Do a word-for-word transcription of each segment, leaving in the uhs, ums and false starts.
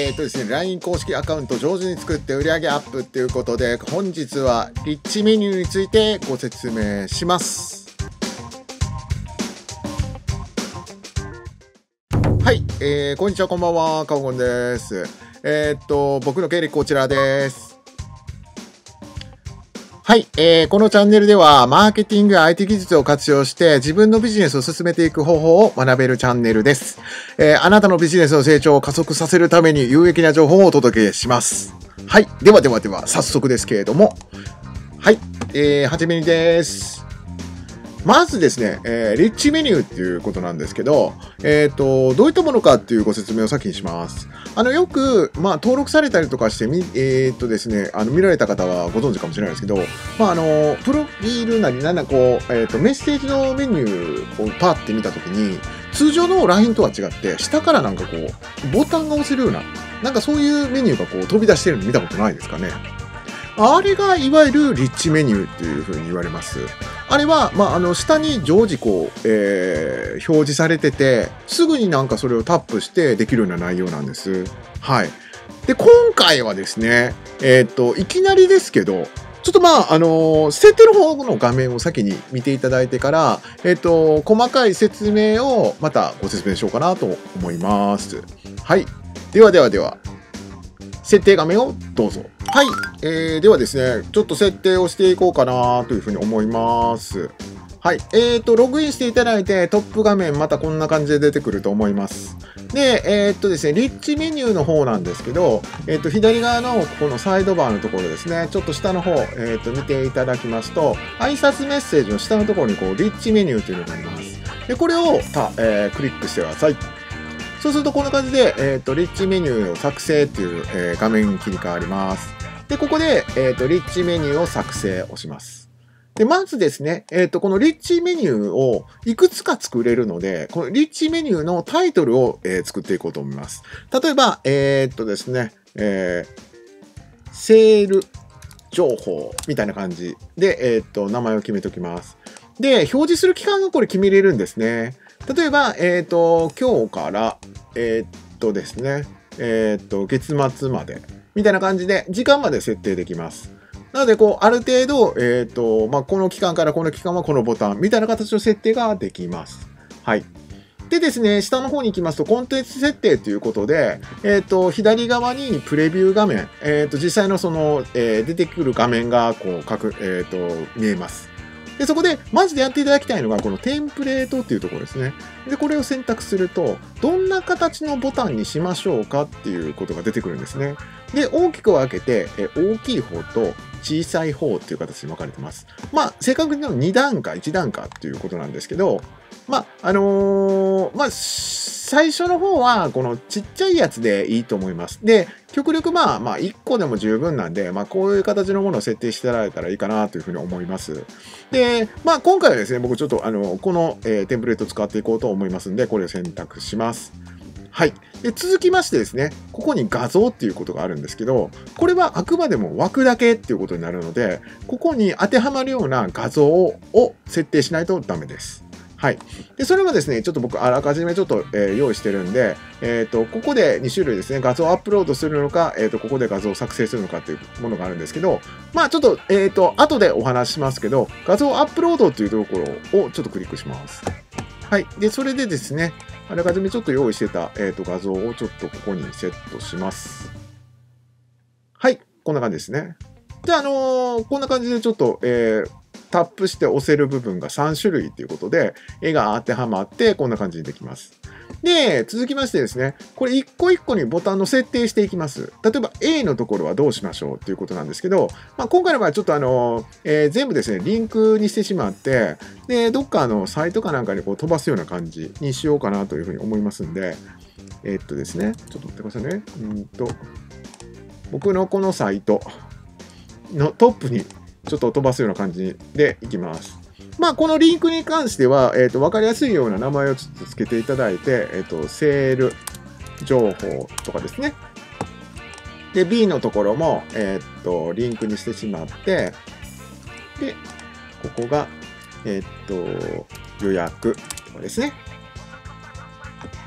えーとですね、ライン 公式アカウント上手に作って売り上げアップっていうことで、本日はリッチメニューについてご説明します。はい、えー、こんにちは、こんばんは、かおごんです。えー、っと、僕の経歴こちらです。はい、えー、このチャンネルでは、マーケティングや アイティー 技術を活用して、自分のビジネスを進めていく方法を学べるチャンネルです。えー、あなたのビジネスの成長を加速させるために有益な情報をお届けします。はい、ではではでは、早速ですけれども、はい、えー、はじめにです。まずですね、えー、リッチメニューっていうことなんですけど、えっと、どういったものかっていうご説明を先にします。あの、よく、まあ、登録されたりとかしてみ、えー、っとですね、あの、見られた方はご存知かもしれないですけど、まあ、あの、プロフィールなり、なんだこう、えー、っと、メッセージのメニューをパーって見たときに、通常の ライン とは違って、下からなんかこう、ボタンが押せるような、なんかそういうメニューがこう、飛び出してるの見たことないですかね。あれがいわゆるリッチメニューっていう風に言われます。あれは、まあ、あの、下に常時こう、えー、表示されてて、すぐになんかそれをタップしてできるような内容なんです。はい。で、今回はですね、えっと、いきなりですけど、ちょっとまあ、あの、設定の方の画面を先に見ていただいてから、えっと、細かい説明をまたご説明しようかなと思います。はい。ではではでは、設定画面をどうぞ。はい、えー、ではですね、ちょっと設定をしていこうかなというふうに思います。はい、えーと、ログインしていただいて、トップ画面、またこんな感じで出てくると思います。で、えー、っとですね、リッチメニューの方なんですけど、えー、っと、左側のこのサイドバーのところですね、ちょっと下の方、えー、っと、見ていただきますと、挨拶メッセージの下のところに、こう、リッチメニューというのがあります。で、これをた、えー、クリックしてください。そうすると、こんな感じで、えー、っと、リッチメニューを作成っていう、えー、画面に切り替わります。で、ここで、えっと、リッチメニューを作成をします。で、まずですね、えっと、このリッチメニューをいくつか作れるので、このリッチメニューのタイトルを、えー、作っていこうと思います。例えば、えー、っとですね、えー、セール情報みたいな感じで、えー、っと、名前を決めておきます。で、表示する期間がこれ決めれるんですね。例えば、えっと、今日から、えー、っとですね、えー、っと、月末まで。みたいな感じで、時間まで設定できます。なので、こう、ある程度、えっと、まあ、この期間からこの期間はこのボタン、みたいな形の設定ができます。はい。でですね、下の方に行きますと、コンテンツ設定ということで、えっと、左側にプレビュー画面、えっと、実際のその、えー、出てくる画面が、こう、かく、えっと、見えます。で、そこで、マジでやっていただきたいのが、このテンプレートっていうところですね。で、これを選択すると、どんな形のボタンにしましょうかっていうことが出てくるんですね。で、大きく分けて、え大きい方と小さい方っていう形に分かれてます。まあ、正確に言うとに段階、いち段階っていうことなんですけど、まあ、あのー、まあ、最初の方は、このちっちゃいやつでいいと思います。で、極力まあ、まあ、いっこでも十分なんで、まあ、こういう形のものを設定していただいたらいいかなというふうに思います。で、まあ、今回はですね、僕ちょっと、あの、この、えー、テンプレートを使っていこうと思いますんで、これを選択します。はい。で、続きましてですね、ここに画像っていうことがあるんですけど、これはあくまでも枠だけっていうことになるので、ここに当てはまるような画像を設定しないとダメです。はい。で、それはですね、ちょっと僕、あらかじめちょっと、えー、用意してるんで、えっと、ここでに種類ですね、画像をアップロードするのか、えっと、ここで画像を作成するのかっていうものがあるんですけど、まあ、ちょっと、えっと、後でお話ししますけど、画像アップロードっていうところをちょっとクリックします。はい。で、それでですね、あらかじめちょっと用意してた、えー、と画像をちょっとここにセットします。はい。こんな感じですね。で、あのー、こんな感じでちょっと、えー、タップして押せる部分がさん種類ということで、絵が当てはまって、こんな感じにできます。で、続きましてですね、これ一個一個にボタンの設定していきます。例えば A のところはどうしましょうということなんですけど、まあ、今回の場合はちょっとあの、えー、全部ですね、リンクにしてしまって、で、どっかのサイトかなんかにこう飛ばすような感じにしようかなというふうに思いますんで、えー、っとですね、ちょっと待ってくださいね。うんと、僕のこのサイトのトップにちょっと飛ばすような感じでいきます。まあ、このリンクに関しては、えっと、わかりやすいような名前をちょっと付けていただいて、えっと、セール情報とかですね。で、B のところも、えっと、リンクにしてしまって、で、ここが、えっと、予約とかですね。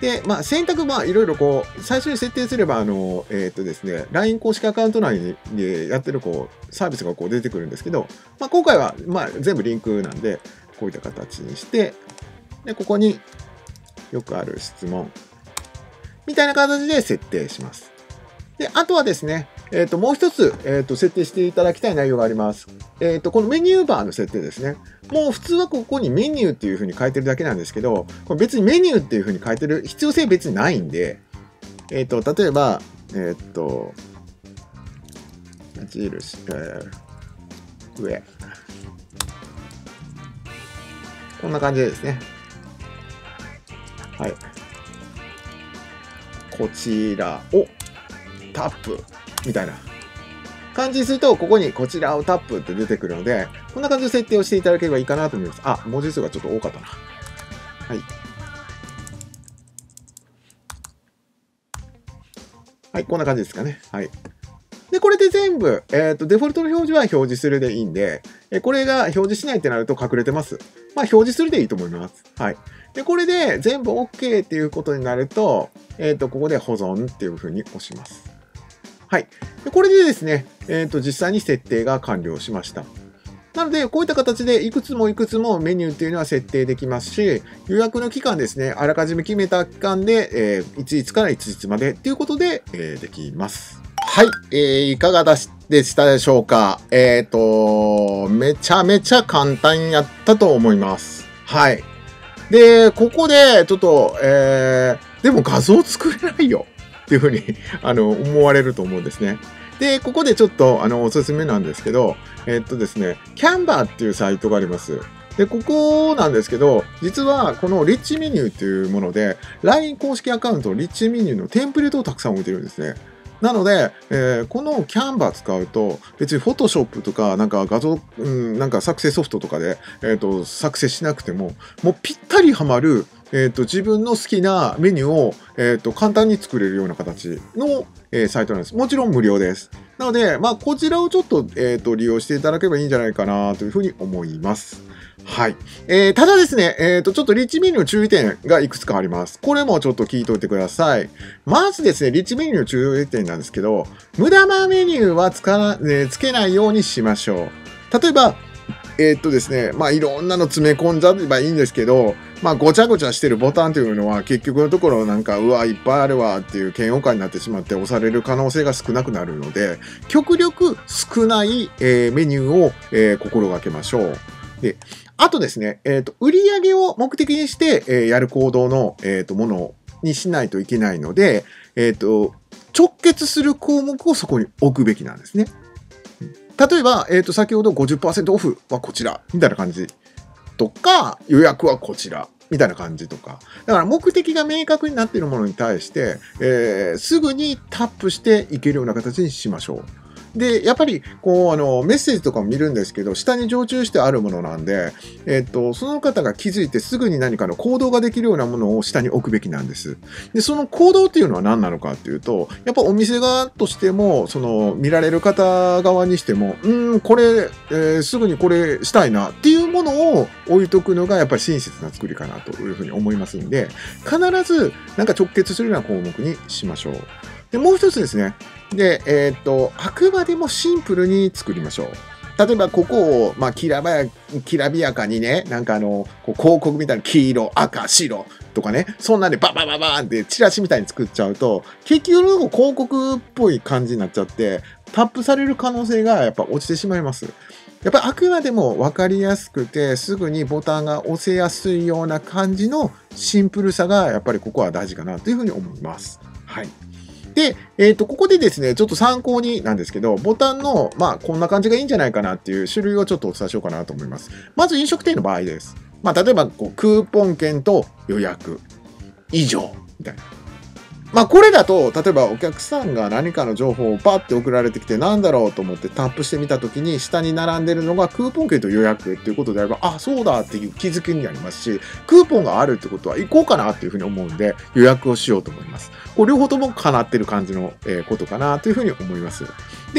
で、まあ、選択、まあ、いろいろこう、最初に設定すれば、あの、えっとですね、ライン 公式アカウント内でやってる、こう、サービスがこう出てくるんですけど、まあ、今回は、まあ、全部リンクなんで、こういった形にして、で、ここによくある質問、みたいな形で設定します。で、あとはですね、えっと、もう一つ、えっと、設定していただきたい内容があります。えっと、このメニューバーの設定ですね。もう普通はここにメニューっていう風に書いてるだけなんですけど、これ別にメニューっていう風に書いてる必要性別にないんで、えっと、例えば、えっと、矢印、えー、上。こんな感じでですね。はい。こちらをタップみたいな感じにすると、ここにこちらをタップって出てくるので、こんな感じの設定をしていただければいいかなと思います。あ、文字数がちょっと多かったな。はい。はい、こんな感じですかね。はい。で、これで全部、えっと、デフォルトの表示は表示するでいいんで、えこれが表示しないってなると隠れてます。まあ、表示するでいいと思います。はい。で、これで全部 OK っていうことになると、えっと、ここで保存っていうふうに押します。はい。でこれでですね、えっと、実際に設定が完了しました。なので、こういった形でいくつもいくつもメニューっていうのは設定できますし、予約の期間ですね、あらかじめ決めた期間で、えー、いついつからいついつまでっていうことで、えー、できます。はい、えー、いかがでしたでしょうか。えっと、めちゃめちゃ簡単やったと思います。はい。で、ここで、ちょっと、えー、でも画像作れないよっていうふうにあの思われると思うんですね。で、ここでちょっとあのおすすめなんですけど、えっとですね、キャンバーっていうサイトがあります。で、ここなんですけど、実はこのリッチメニューっていうもので、ライン 公式アカウントのリッチメニューのテンプレートをたくさん置いてるんですね。なので、えー、このキャンバー使うと、別に Photoshop とか、なんか画像、うん、なんか作成ソフトとかで、えっと、作成しなくても、もうぴったりはまる、えっと、自分の好きなメニューを、えっと、簡単に作れるような形の、えー、サイトなんです。もちろん無料です。なので、まあ、こちらをちょっと、えっと、利用していただければいいんじゃないかなというふうに思います。はい。えー、ただですね、えっと、ちょっとリッチメニューの注意点がいくつかあります。これもちょっと聞いておいてください。まずですね、リッチメニューの注意点なんですけど、無駄なメニューはつかな、えー、つけないようにしましょう。例えば、えー、っとですね、まあいろんなの詰め込んじゃえばいいんですけど、まあごちゃごちゃしてるボタンというのは結局のところなんか、うわ、いっぱいあるわっていう嫌悪感になってしまって押される可能性が少なくなるので、極力少ない、えー、メニューを、えー、心がけましょう。で、あとですね、えっと、売り上げを目的にして、えー、やる行動の、えっと、ものにしないといけないので、えっと、直結する項目をそこに置くべきなんですね。例えば、えっと、先ほど ごじゅっパーセント オフはこちら、みたいな感じとか、予約はこちら、みたいな感じとか。だから目的が明確になっているものに対して、えー、すぐにタップしていけるような形にしましょう。で、やっぱり、こう、あの、メッセージとかも見るんですけど、下に常駐してあるものなんで、えっと、その方が気づいてすぐに何かの行動ができるようなものを下に置くべきなんです。で、その行動っていうのは何なのかっていうと、やっぱお店側としても、その、見られる方側にしても、うん、これ、えー、すぐにこれしたいなっていうものを置いとくのが、やっぱり親切な作りかなというふうに思いますんで、必ず、なんか直結するような項目にしましょう。で、もう一つですね。で、えっと、あくまでもシンプルに作りましょう。例えば、ここを、まあ、きらばや、きらびやかにね、なんかあの、こう広告みたいな黄色、赤、白とかね、そんなんでババババーンってチラシみたいに作っちゃうと、結局広告っぽい感じになっちゃって、タップされる可能性がやっぱ落ちてしまいます。やっぱりあくまでも分かりやすくて、すぐにボタンが押せやすいような感じのシンプルさが、やっぱりここは大事かなというふうに思います。はい。で、えっと、ここでですね、ちょっと参考になんですけど、ボタンの、まあ、こんな感じがいいんじゃないかなっていう種類をちょっとお伝えしようかなと思います。まず飲食店の場合です。まあ、例えば、こう、クーポン券と予約、以上、みたいな。まあ、これだと、例えばお客さんが何かの情報をパッて送られてきて、なんだろうと思ってタップしてみたときに、下に並んでるのがクーポン券と予約っていうことであれば、あ、そうだっていう気づきになりますし、クーポンがあるってことは行こうかなっていうふうに思うんで、予約をしようと思います。こう両方とも叶ってる感じのことかなというふうに思います。で、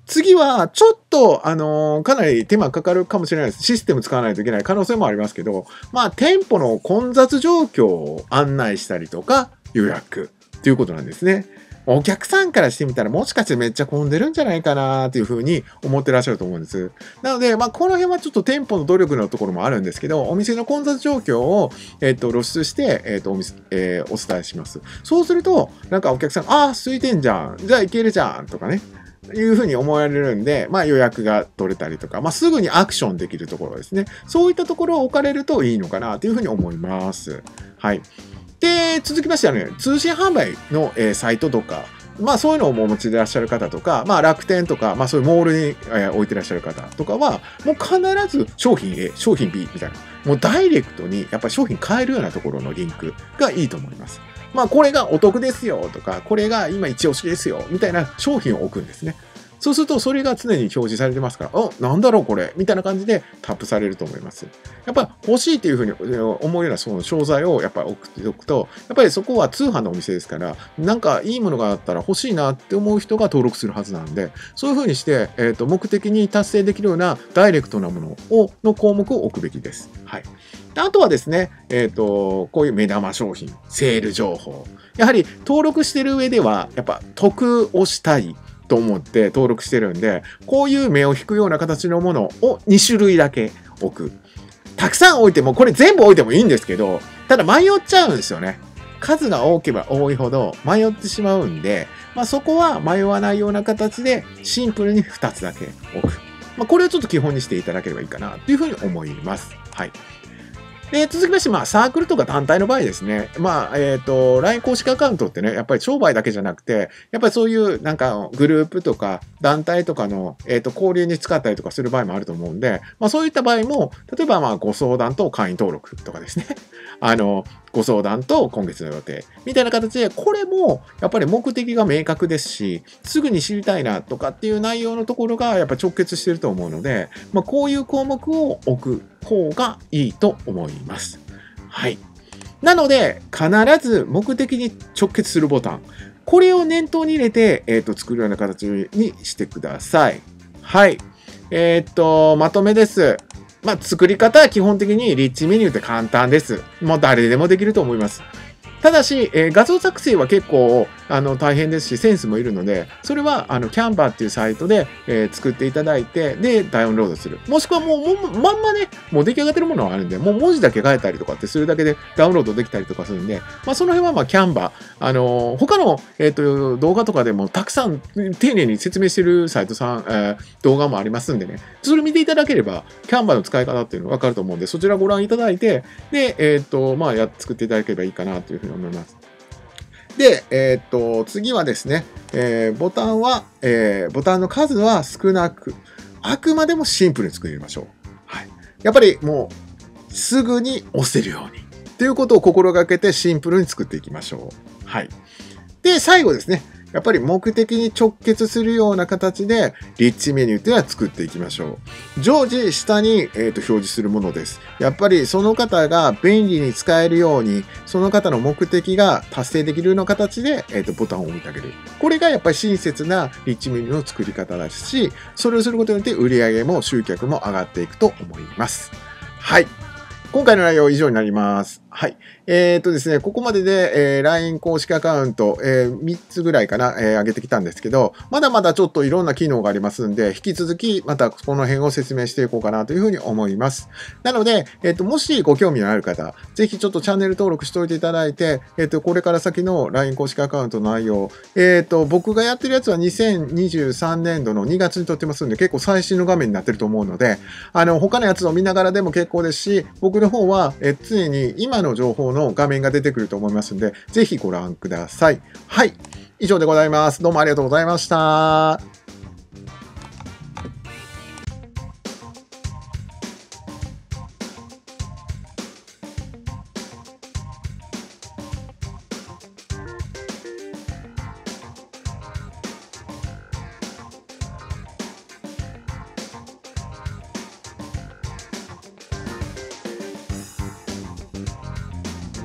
次は、ちょっと、あのーかなり手間かかるかもしれないです。システム使わないといけない可能性もありますけど、まあ、店舗の混雑状況を案内したりとか、予約っていうことなんですね。お客さんからしてみたら、もしかしてめっちゃ混んでるんじゃないかなっていうふうに思ってらっしゃると思うんです。なので、まあ、この辺はちょっと店舗の努力のところもあるんですけど、お店の混雑状況を、えっと、露出して、えっと、お店、えーお伝えします。そうすると、なんかお客さん、ああ、空いてんじゃん。じゃあ行けるじゃん。とかね。いうふうに思われるんで、まあ予約が取れたりとか、まあすぐにアクションできるところですね。そういったところを置かれるといいのかなというふうに思います。はい。で、続きましてはね、通信販売の、えーサイトとか、まあそういうのをお持ちでいらっしゃる方とか、まあ楽天とか、まあそういうモールに、えー置いてらっしゃる方とかは、もう必ず商品 A、商品 B みたいな、もうダイレクトにやっぱり商品買えるようなところのリンクがいいと思います。まあこれがお得ですよとか、これが今一押しですよみたいな商品を置くんですね。そうするとそれが常に表示されてますから、あ、なんだろうこれみたいな感じでタップされると思います。やっぱ欲しいっていうふうに思うようなその商材をやっぱり送っておくと、やっぱりそこは通販のお店ですから、なんかいいものがあったら欲しいなって思う人が登録するはずなんで、そういうふうにして、えーと、目的に達成できるようなダイレクトなものをの項目を置くべきです。はい。あとはですね、えっと、こういう目玉商品、セール情報。やはり登録してる上では、やっぱ得をしたいと思って登録してるんで、こういう目を引くような形のものをに種類だけ置く。たくさん置いても、これ全部置いてもいいんですけど、ただ迷っちゃうんですよね。数が多ければ多いほど迷ってしまうんで、まあ、そこは迷わないような形でシンプルにふたつだけ置く。まあ、これをちょっと基本にしていただければいいかなというふうに思います。はい。で、続きまして、まあ、サークルとか団体の場合ですね。まあ、えっと、ライン 公式アカウントってね、やっぱり商売だけじゃなくて、やっぱりそういうなんかグループとか団体とかの、えっと、交流に使ったりとかする場合もあると思うんで、まあ、そういった場合も、例えばまあ、ご相談と会員登録とかですね。あの、ご相談と今月の予定みたいな形で、これもやっぱり目的が明確ですし、すぐに知りたいなとかっていう内容のところがやっぱ直結してると思うので、まあ、こういう項目を置く方がいいと思います。はい。なので、必ず目的に直結するボタン。これを念頭に入れて、えっと、作るような形にしてください。はい。えっと、まとめです。まあ、作り方は基本的にリッチメニューって簡単です。もう誰でもできると思います。ただし、えー画像作成は結構あの大変ですし、センスもいるので、それはあの Canva っていうサイトで、えー作っていただいて、で、ダウンロードする。もしくはもう、もうまんまね、もう出来上がってるものがあるんで、もう文字だけ変えたりとかってするだけでダウンロードできたりとかするんで、まあ、その辺はまあ Canva、あのー他の、えーと動画とかでもたくさん丁寧に説明してるサイトさん、えー動画もありますんでね、それ見ていただければ、Canva の使い方っていうのがわかると思うんで、そちらご覧いただいて、で、えっと、まあ、や、作っていただければいいかなというふうに思います。で、えっと、次はですね、えーボタンは、えーボタンの数は少なく、あくまでもシンプルに作りましょう。はい。やっぱりもう、すぐに押せるように。ということを心がけてシンプルに作っていきましょう。はい。で、最後ですね。やっぱり目的に直結するような形で、リッチメニューっていうのは作っていきましょう。常時下に、えーと表示するものです。やっぱりその方が便利に使えるように、その方の目的が達成できるような形で、えーとボタンを置いてあげる。これがやっぱり親切なリッチメニューの作り方ですし、それをすることによって売り上げも集客も上がっていくと思います。はい。今回の内容は以上になります。はい。えっとですね、ここまでで、えー ライン 公式アカウント、えーみっつぐらいかな、えー上げてきたんですけど、まだまだちょっといろんな機能がありますんで、引き続きまたこの辺を説明していこうかなというふうに思います。なので、えっと、もしご興味のある方、ぜひちょっとチャンネル登録しておいていただいて、えっと、これから先の ライン 公式アカウントの内容、えっと、僕がやってるやつはにせんにじゅうさんねんどのにがつに撮ってますんで、結構最新の画面になってると思うので、あの、他のやつを見ながらでも結構ですし、僕の方は、え常に今の情報の画面が出てくると思いますので、ぜひご覧ください。はい。以上でございます。どうもありがとうございました。